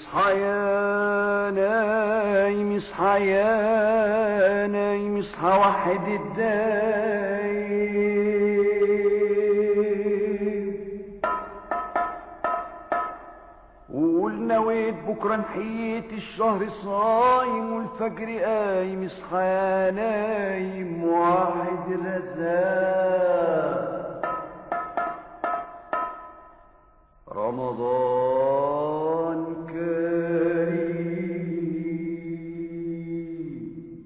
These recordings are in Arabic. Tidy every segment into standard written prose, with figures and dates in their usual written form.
اصحى يا نايم اصحى يا نايم اصحى وحد الدايم وقول نويت بكره نحيت الشهر صايم والفجر قايم اصحى يا نايم واحد رزاق رمضان كريم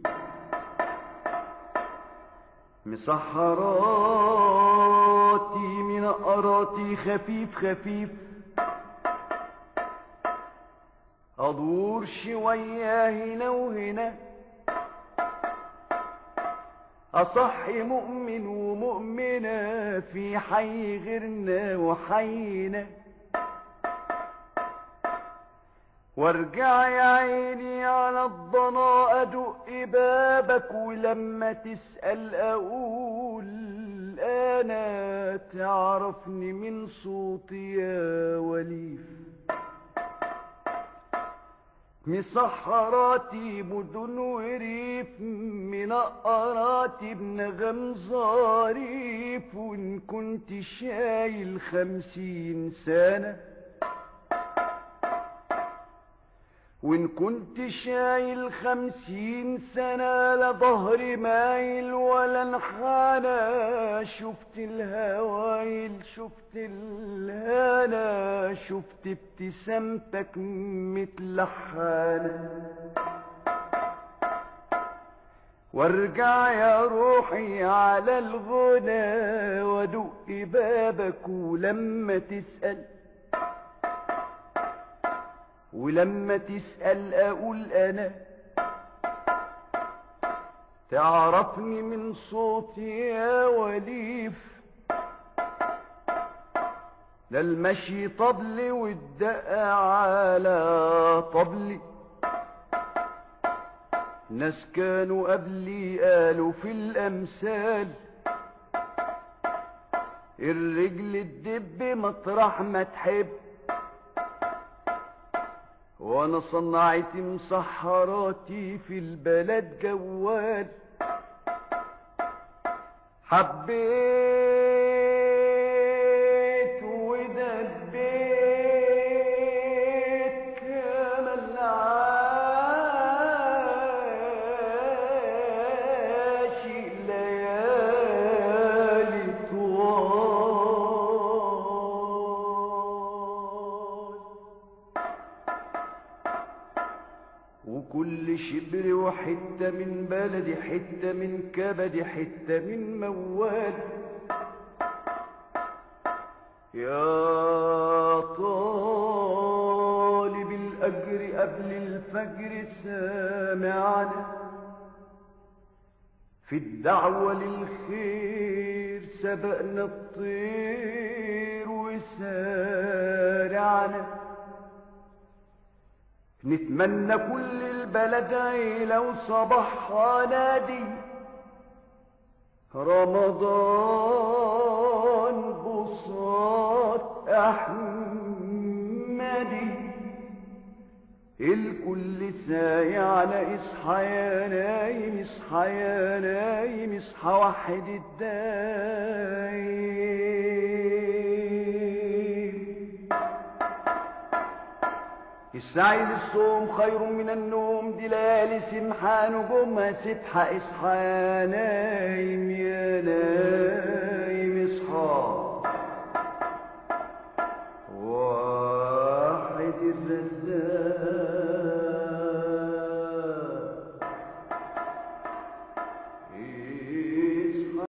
مسحراتي منقراتي خفيف خفيف ادور شوية هنا وهنا اصحي مؤمن ومؤمنة في حي غيرنا وحينا وارجع يا عيني على الضنا ادق بابك ولما تسأل اقول انا تعرفني من صوتي يا وليف مسحراتي مدن وريف منقراتي بنغم ظريف وان كنت شايل 50 سنة وإن كنت شايل 50 سنة لا ظهري مايل ولا انحنى شفت الهوايل شفت الهنا شفت ابتسامتك متلحنة وارجع يا روحي على الغنى وادق بابك ولما تسأل اقول انا تعرفني من صوتي يا وليف ده المشي طبلي والدق على طبلي ناس كانوا قبلي قالوا في الامثال الرجل تدب مطرح ما تحب وانا صنعت مسحراتي في البلد جوال حبيت ودبيت كما العاشق ليالي طوال وكل شبر وحتة من بلدي حتة من كبدي حتة من موال يا طالب الأجر قبل الفجر سامعنا في الدعوة للخير سبقنا الطير وسارعنا نتمنى كل البلد عيلة وصباحها نادي رمضان بساط أحمدي الكل ساي على اصحى يا نايم اصحى يا نايم اصحى وحد الدايم السعي للصوم خير من النوم دي ليالي سمحة نجومها سبحة اصحى يا نايم يا نايم اصحى